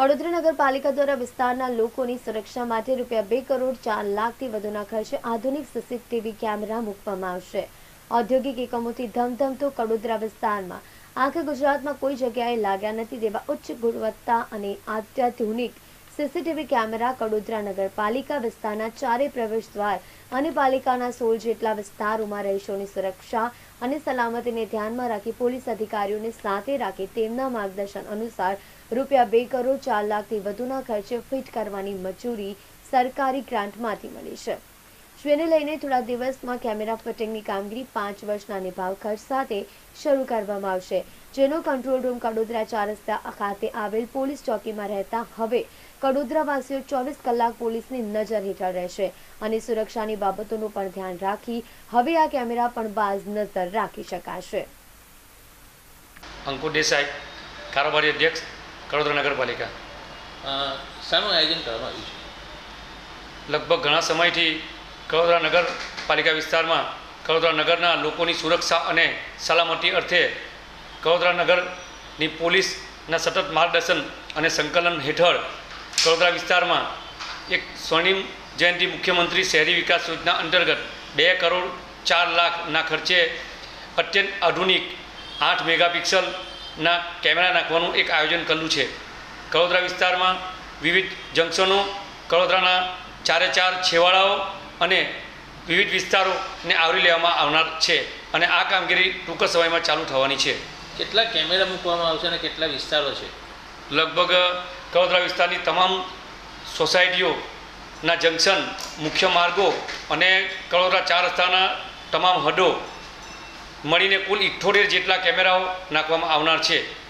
વડોદરા નગરપાલિકા દ્વારા વિસ્તારના લોકોની સુરક્ષા માટે ₹2 કરોડ 4 લાખથી વધુના ખર્ચે આધુનિક સીસીટીવી કેમેરા મૂકવામાં આવશે। ઔદ્યોગિક એકમોથી ધમધમતો કડોદરા વિસ્તારમાં આખા ગુજરાતમાં કોઈ જગ્યાએ લાગ્યા નથી તેવા ઉચ્ચ ગુણવત્તા અને અત્યાધુનિક સીસીટીવી કેમેરા કડોદરા નગરપાલિકા વિસ્તારના 4 પ્રવેશ દ્વાર અને પાલિકાના 16 જેટલા વિસ્તારોમાં રહીશોની સુરક્ષા અને સલામતીને ધ્યાનમાં રાખી પોલીસ અધિકારીઓને સાથે રાખી તેમના માર્ગદર્શન અનુસાર ₹2 કરોડ 4 લાખથી વધુના ખર્ચે ફિટ કરવાની મંજૂરી સરકારી ગ્રાન્ટમાંથી મળી છે। જેને લઈને થોડા દિવસમાં કેમેરા ફિટિંગની કામગીરી 5 વર્ષના નિભાવ ખર્ચ સાથે શરૂ કરવામાં આવશે, જેનો કંટ્રોલ રૂમ કડોદરા 4 રસ્તા ખાતે આવેલ પોલીસ ચોકીમાં રહેતા હવે કડોદરાવાસીઓ 24 કલાક પોલીસની નજર હેઠળ રહેશે અને સુરક્ષાની બાબતોનું પણ ધ્યાન રાખી હવે આ કેમેરા પણ બાજ નજર રાખી શકાશે। અંકુર દેસાઈ, કારોબારી અધ્યક્ષ, કડોદરા નગરપાલિકા। શાનું આયોજન કરવામાં આવ્યું છે? લગભગ ઘણા સમયથી કડોદરા નગરપાલિકા વિસ્તારમાં કડોદરા નગરના લોકોની સુરક્ષા અને સલામતી અર્થે કડોદરા નગરની પોલીસના સતત માર્ગદર્શન અને સંકલન હેઠળ કડોદરા વિસ્તારમાં એક સ્વર્ણિમ જયંતિ મુખ્યમંત્રી શહેરી વિકાસ યોજના અંતર્ગત ₹2 કરોડ 4 લાખના ખર્ચે અત્યંત આધુનિક 8 મેગાપિક્સલના કેમેરા નાખવાનું એક આયોજન કરેલું છે। કડોદરા વિસ્તારમાં વિવિધ જંકશનો, કડોદરાના 4 છેવાડાઓ અને વિવિધ વિસ્તારોને આવરી લેવામાં આવનાર છે અને આ કામગીરી ટૂંક સમયમાં ચાલુ થવાની છે। કેટલા કેમેરા મૂકવામાં આવશે અને કેટલા વિસ્તારો છે? લગભગ કડોદરા વિસ્તારની તમામ સોસાયટીઓના જંકશન, મુખ્ય માર્ગો અને કડોદરા 4 રસ્તાના તમામ હદો મળીને કુલ 78 જેટલા કેમેરાઓ નાખવામાં આવનાર છે।